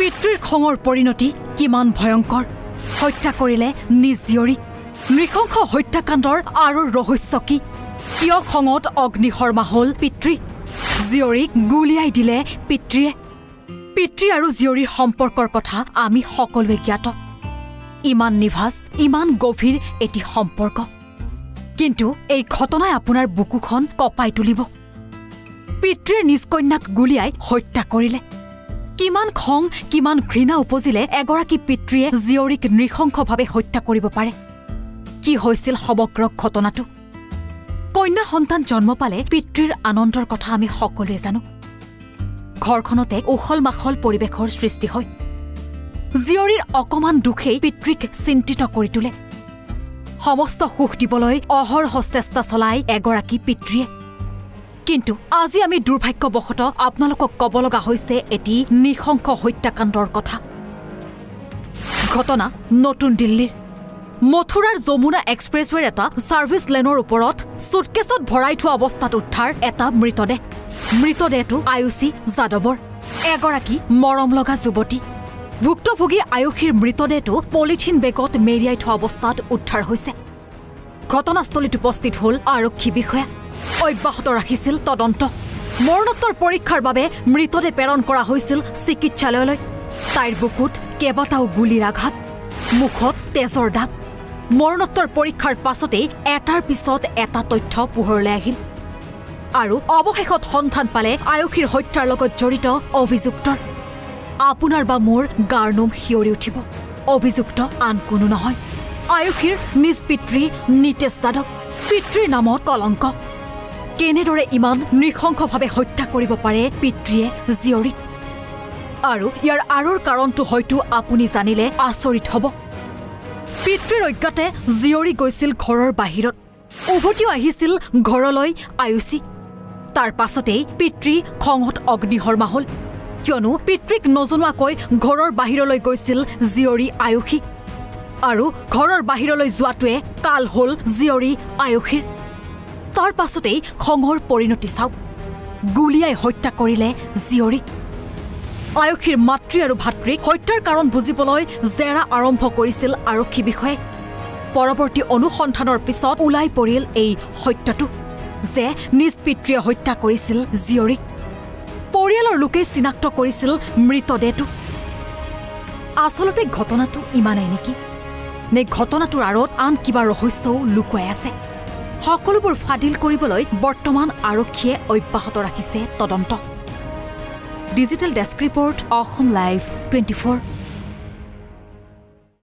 পিতৃৰ খঙৰ পৰিণতি কিমান ভয়ংকৰ হত্যা কৰিলে নিজ জীয়ৰীক নৃশংস হত্যাকাণ্ডৰ আৰু ৰহস্য কি কিয় খঙত অগ্নিশৰ্মা হ'ল পিতৃ জীয়ৰীক গুলিয়াই দিলে পিতৃয়ে পিতৃ আৰু জীয়ৰীৰ সম্পৰ্কৰ কথা আমি সকলোৱে জ্ঞাত ইমান নিভাজ ইমান গভীৰ এটি সম্পৰ্ক কিন্তু এই ঘটনাই আপোনাৰ বুকুখন কপাই তুলিব পিতৃয়ে নিজ কন্যাক গুলিয়াই হত্যা কৰিলে কিমান খং কিমান ঘৃণা উপজিলে এগৰাকী পিতৃয়ে জীয়ৰীক নৃশংসভাৱে হত্যা কৰিব পাৰে কি হৈছিল সমগ্ৰ ঘটনাটো কন্যা সন্তান জন্ম পালে পিতৃৰ আনন্দৰ কথা আমি সকলোৱে জানো ঘৰখনতে উখল মাখল পৰিৱেশৰ সৃষ্টি হয় জীয়ৰীৰ অকমান দুখেই পিতৃক চিন্তিত কৰি তোলে সমস্ত সুখ দিবলৈ অহৰহ চেষ্টা চলাই এগৰাকী পিতৃয়ে কিন্তু আজি আমি দুৰ্ভাগ্যবশতঃ আপোনালোকক ক'ব লগা হৈছে এটি নৃশংস হত্যাকাণ্ডৰ কথা ঘটনা নতুন দিল্লীৰ মথুৰাৰ যমুনা এক্সপ্ৰেছৱেৰ এটা সাৰ্ভিস লেনৰ ওপৰত সুটকেছত ভৰাই থোৱা অৱস্থাত উদ্ধাৰ এটা মৃতদেহটো আয়ুষী যাদৱৰ এগৰাকী মৰম লগা যুৱতী ভুক্তভোগী আয়ুষীৰ মৃতদেহটো পলিথিন বেগত মেৰিয়াই থোৱা অৱস্থাত উদ্ধাৰ হৈছে ঘটনাস্থলীত উপস্থিত হ'ল আৰক্ষী বিষয়া অব্যাহত ৰাখিছিল তদন্ত মৰণোত্তৰ পৰীক্ষাৰ বাবে মৃতদেহ প্ৰেৰণ কৰা হৈছিল চিকিৎসালয়লৈ তাইৰ বুকুত কেইবাটাও গুলীৰ আঘাত মুখত তেজৰ দাগ মৰণোত্তৰ পৰীক্ষাৰ পাছতেই এটাৰ পিছত এটা তথ্য পোহৰলৈ আহিল আৰু অৱশেষত সন্ধান পালে আয়ুষীৰ হত্যাৰ লগত জড়িত অভিযুক্তৰ আপোনাৰ বা মোৰ গাৰ নোম শিয়ৰি উঠিব অভিযুক্ত আন কোনো নহয় আয়ুষীৰ নিজ পিতৃ নিতেশ যাদৱ পিতৃৰ নামত কলংক কেনেদৰে ইমান নৃশংসভাৱে হত্যা কৰিব পাৰে পিতৃয়ে জীয়ৰীক আৰু ইয়াৰ আঁৰৰ কাৰণটো হয়তো আপুনি জানিলে আচৰিত হ'ব পিতৃৰ অজ্ঞাতে জীয়ৰী গৈছিল ঘৰৰ বাহিৰত উভতিও আহিছিল ঘৰলৈ আয়ুষী তাৰ পাছতেই পিতৃ খঙত অগ্নিশৰ্মা হ'ল কিয়নো পিতৃক নজনোৱাকৈ ঘৰৰ বাহিৰলৈ গৈছিল জীয়ৰী আয়ুষী আৰু ঘৰৰ বাহিৰলৈ যোৱাটোৱে কাল হ'ল জীয়ৰী আয়ুষীৰ তাৰ পাছতেই খঙৰ পৰিণতি চাওক গুলিয়াই হত্যা কৰিলে জীয়ৰীক আয়ুষীৰ মাতৃ আৰু ভাতৃক হত্যাৰ কাৰণ বুজিবলৈ জেৰা আৰম্ভ কৰিছিল আৰক্ষী বিষয়াই পৰৱৰ্তী অনুসন্ধানৰ পিছত ওলাই পৰিল এই সত্যটো যে নিজ পিতৃয়ে হত্যা কৰিছিল জীয়ৰীক পৰিয়ালৰ লোকে চিনাক্ত কৰিছিল মৃতদেহটো আচলতে ঘটনাটো ইমানেই নেকি নে ঘটনাটোৰ আঁৰত আন কিবা ৰহস্যও লুকুৱাই আছে সকলোবোৰ ফাদিল কৰিবলৈ বৰ্তমান আৰক্ষীয়ে অব্যাহত ৰাখিছে তদন্ত digital desk report Assam live 24